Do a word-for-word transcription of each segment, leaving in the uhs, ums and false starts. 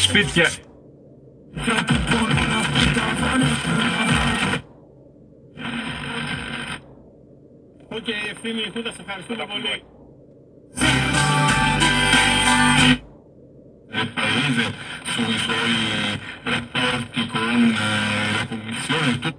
Specchia. Ok, è finito, tu da fare solo con lei. Il paese sui suoi rapporti con eh, la Commissione, tutto.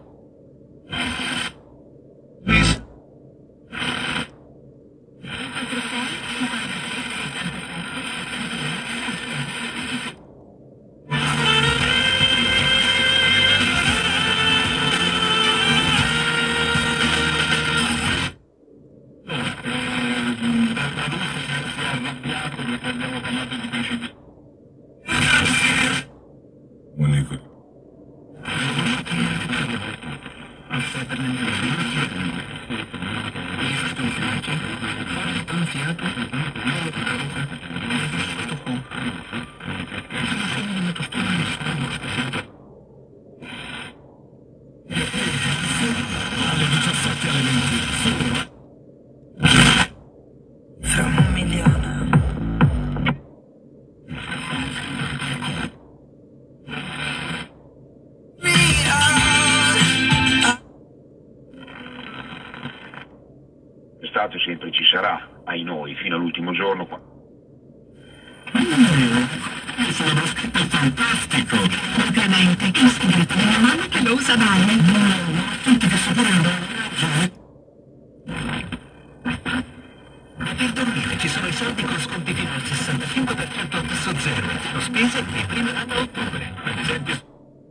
L'estate sempre ci sarà, ai noi, fino all'ultimo giorno. Qua. Sono scritto fantastico! Ovviamente, che ho scritto di mia mamma che lo usa bene. Tutti che sapranno. Per dormire ci sono i soldi con sconti fino al sessantacinque per cento a tasso zero. Lo spese nei primi anni a ottobre. Ad esempio...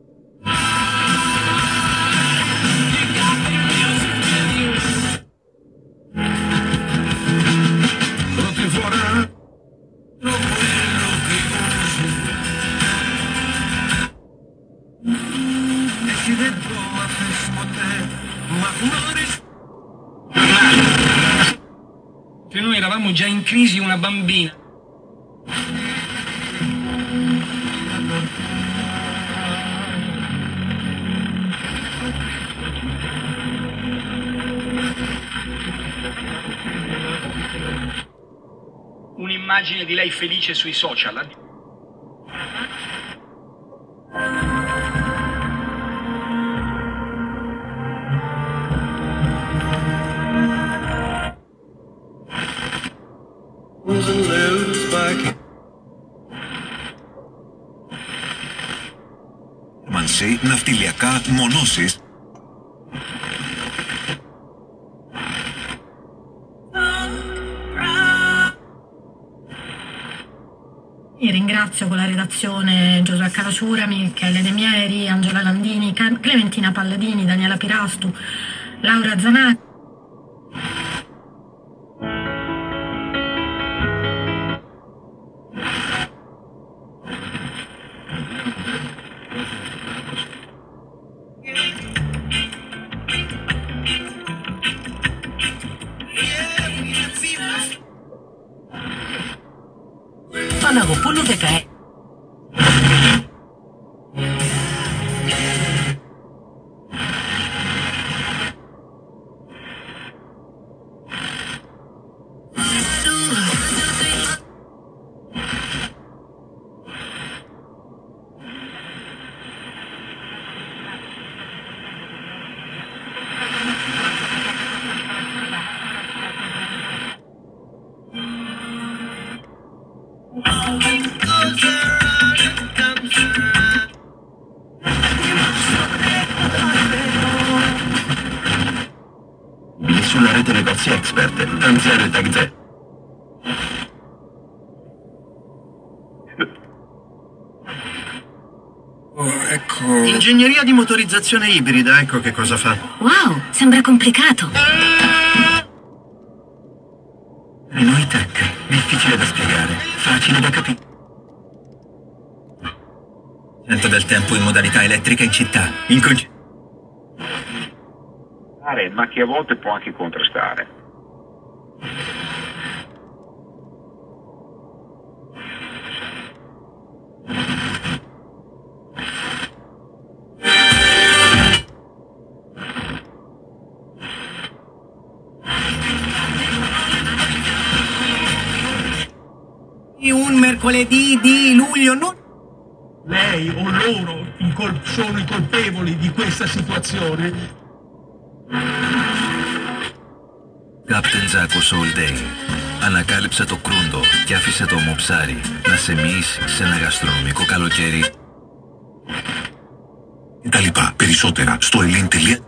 Che noi eravamo già in crisi una bambina. Un'immagine di lei felice sui social. Μανσί, ναυτιλιακά, μονώσεις. Io ringrazio con la redazione Giosuè Caraciura, Michele De Mieri, Angela Landini, Clementina Palladini, Daniela Pirastu, Laura Zanatti. Παναγοπούλου δεκαέξι. Sulla rete negozi expert, Tanzero e Tagze. Oh, ecco... Ingegneria di motorizzazione ibrida, ecco che cosa fa. Wow, sembra complicato. Noi Tech, difficile da spiegare, facile da capire. Cento del tempo in modalità elettrica in città, in conc... ma che a volte può anche contrastare. Un mercoledì di luglio non... Lei o loro i col- sono i colpevoli di questa situazione? Κάπτεν Τζάκος all day ανακάλυψε το κρούντο και άφησε το ομοψάρι να σε μοιήσει σε ένα γαστρονομικό καλοκαίρι. Τα λοιπά περισσότερα στο Ελλήν.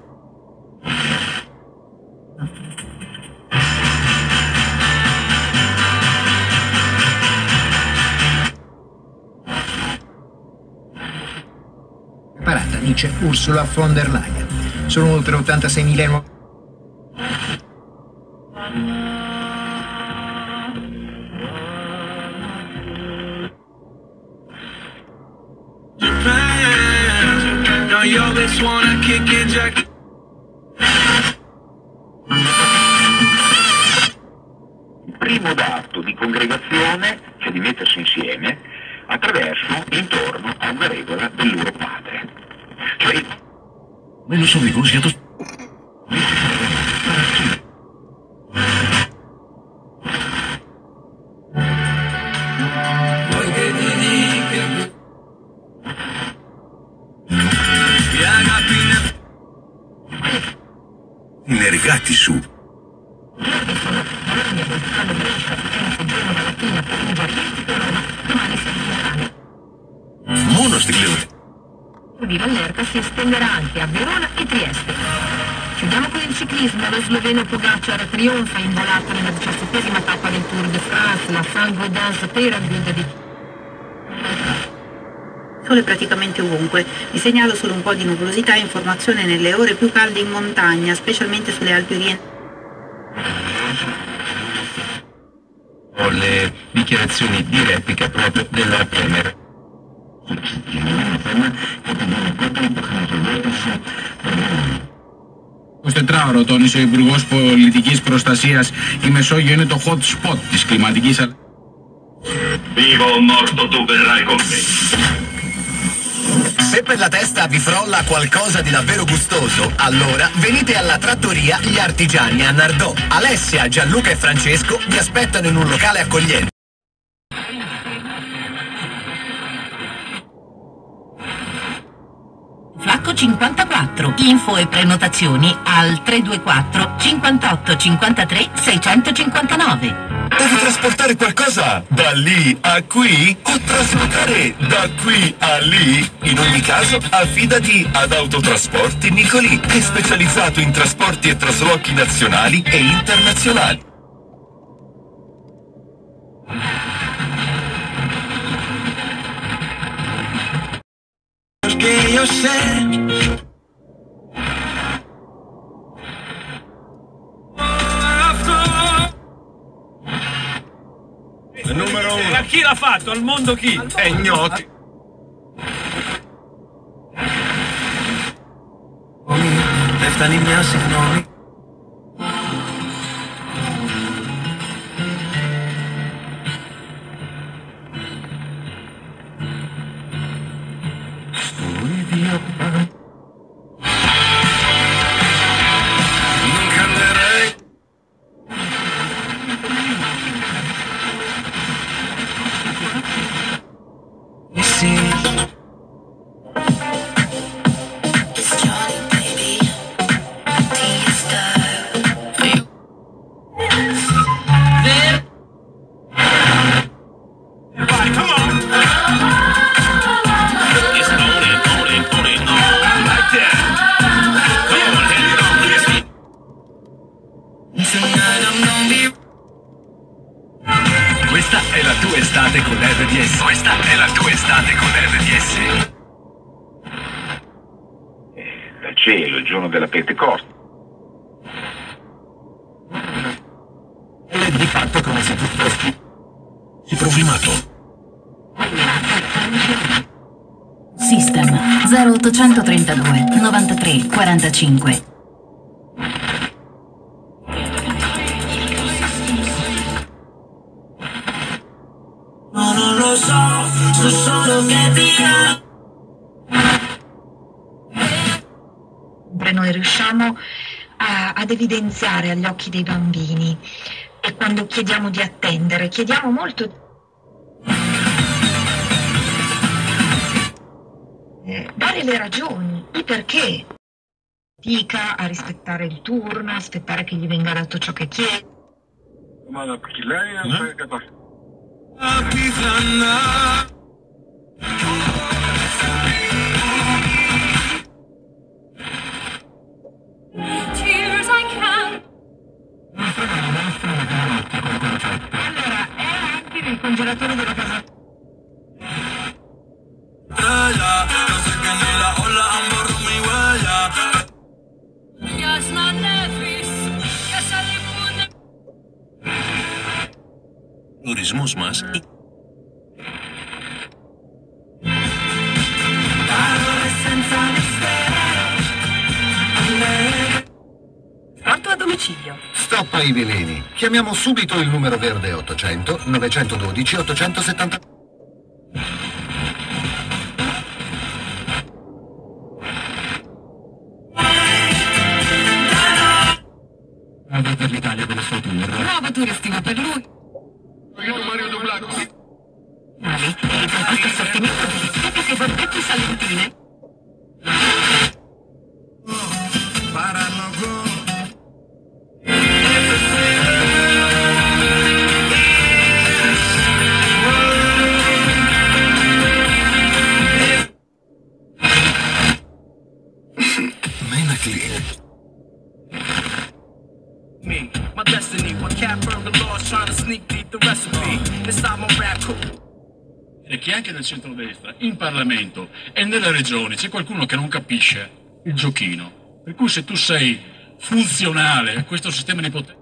Parata, dice Ursula von der Leyen. Sono oltre ottantaseimila nuovi. Il primo dato di congregazione, cioè di mettersi insieme, attraverso, intorno a una regola del loro padre. Cioè, Μέλος οδηγός για το... Είναι εργάτη σου. Μόνο στην κληρότητα. L'allerta si estenderà anche a Verona e Trieste. Chiudiamo con il ciclismo. Lo sloveno Pogacar trionfa in volata nella diciassettesima tappa del Tour de France, la Saint-Gaudens Terraguda di... Sole praticamente ovunque. Vi segnalo solo un po' di nuvolosità e informazione nelle ore più calde in montagna, specialmente sulle Alpi orientali. Ho le dichiarazioni di replica proprio della Premier. εικοσιτετράωρο τόνισε ο Υπουργός Πολιτικής Προστασίας. Η Μεσόγειο είναι το hot spot της κλιματικής αλλαγής. vivo o morto tu verrai con me. Se per la testa vi frolla qualcosa di davvero gustoso, allora venite alla trattoria Gli Artigiani a Nardò. Alessia, Gianluca e Francesco vi aspettano in un locale accogliente. Flacco cinquantaquattro. Info e prenotazioni al tre due quattro cinquantotto cinquantatré seicentocinquantanove. Devi trasportare qualcosa da lì a qui o trasportare da qui a lì? In ogni caso, affidati ad Autotrasporti Nicolì, che è specializzato in trasporti e traslochi nazionali e internazionali. Perché io sei Il numero uno. Ma chi l'ha fatto? Al mondo chi? È ignoti. Έφτανε μια συγγνώμη. Στο ίδιο πράγμα. Non cambierei. Sì. Questa è la tua estate con R D S. Questa è la tua estate con R D S. Dal cielo, il giorno della Pentecoste. È di fatto come se tu fossi problemato. System zero ottocentotrentadue novantatré quarantacinque. No, non lo so, so solo che ti amo. Sempre noi riusciamo a- ad evidenziare agli occhi dei bambini, e quando chiediamo di attendere, chiediamo molto. Eh, dare le ragioni, i perché. Dica a rispettare il turno, aspettare che gli venga dato ciò che chiede. Ma perché lei è una capace. Allora, è anche nel congelatore della casa. Ο ορισμός μας Porto a domicilio. Stop ai veleni. Chiamiamo subito il numero verde ottocento novecentododici ottocentosettanta. Per l'Italia delle sue tour. Nuovo tour estivo per lui. Io Mario De Blanco. Mali, e con questo assortimento di tipiche borghetti salentine. Me, my destiny, what cat burger laws trying to sneak deep the recipe. Inside my rap cook. E che anche nel centrodestra, in Parlamento e nelle regioni c'è qualcuno che non capisce il giochino. Per cui se tu sei funzionale a questo sistema di potere...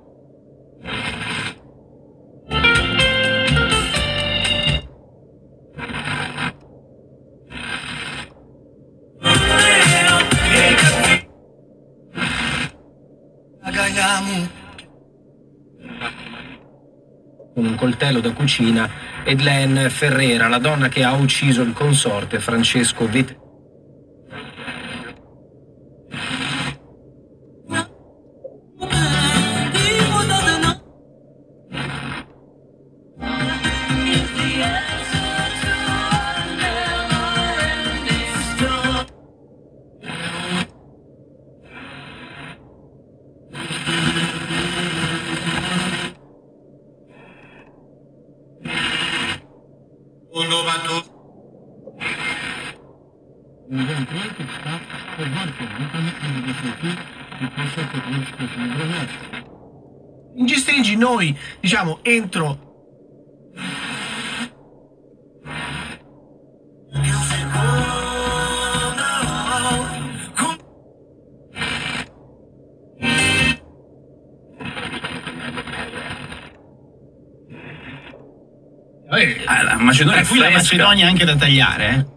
Con un coltello da cucina, Edlen Ferrera, la donna che ha ucciso il consorte Francesco Vit. In G-Stringi noi, diciamo, entro Ah, la Macedonia, qui la Macedonia è anche da tagliare, eh?